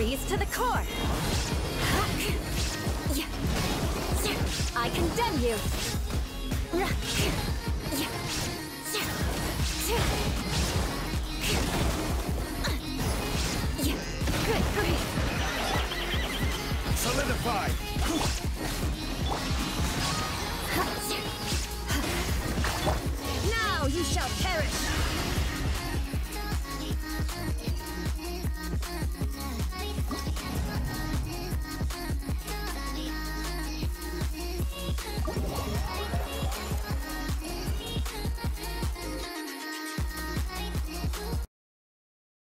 Freeze to the core! I condemn you! Good grief! Solidify! Now you shall perish!